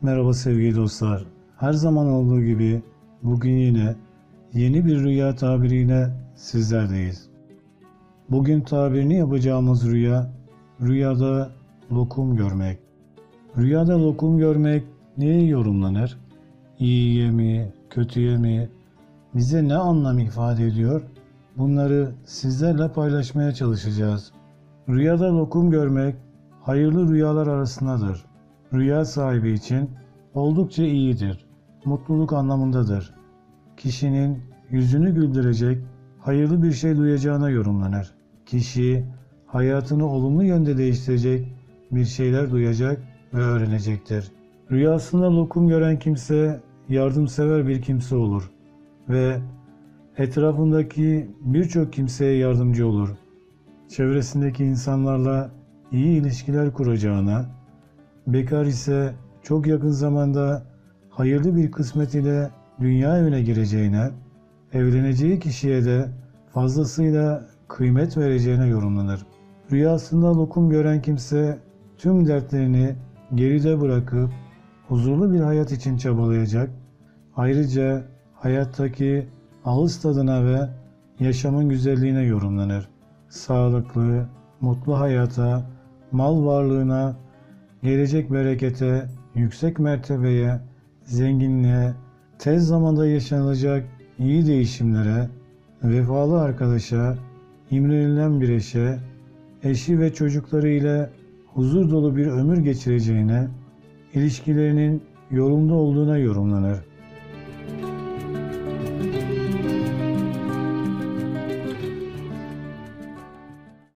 Merhaba sevgili dostlar. Her zaman olduğu gibi bugün yine yeni bir rüya tabiriyle sizlerleyiz. Bugün tabirini yapacağımız rüyada lokum görmek. Rüyada lokum görmek neye yorumlanır? İyiye mi, kötüye mi? Bize ne anlam ifade ediyor? Bunları sizlerle paylaşmaya çalışacağız. Rüyada lokum görmek hayırlı rüyalar arasındadır. Rüya sahibi için oldukça iyidir. Mutluluk anlamındadır. Kişinin yüzünü güldürecek, hayırlı bir şey duyacağına yorumlanır. Kişi hayatını olumlu yönde değiştirecek bir şeyler duyacak ve öğrenecektir. Rüyasında lokum gören kimse yardımsever bir kimse olur ve etrafındaki birçok kimseye yardımcı olur. Çevresindeki insanlarla iyi ilişkiler kuracağına, bekar ise çok yakın zamanda hayırlı bir kısmet ile dünya evine gireceğine, evleneceği kişiye de fazlasıyla kıymet vereceğine yorumlanır. Rüyasında lokum gören kimse tüm dertlerini geride bırakıp huzurlu bir hayat için çabalayacak. Ayrıca hayattaki ağız tadına ve yaşamın güzelliğine yorumlanır. Sağlıklı, mutlu hayata, mal varlığına, gelecek berekete, yüksek mertebeye, zenginliğe, tez zamanda yaşanacak iyi değişimlere, vefalı arkadaşa, imrenilen bir eşe, eşi ve çocukları ile huzur dolu bir ömür geçireceğine, ilişkilerinin yolunda olduğuna yorumlanır.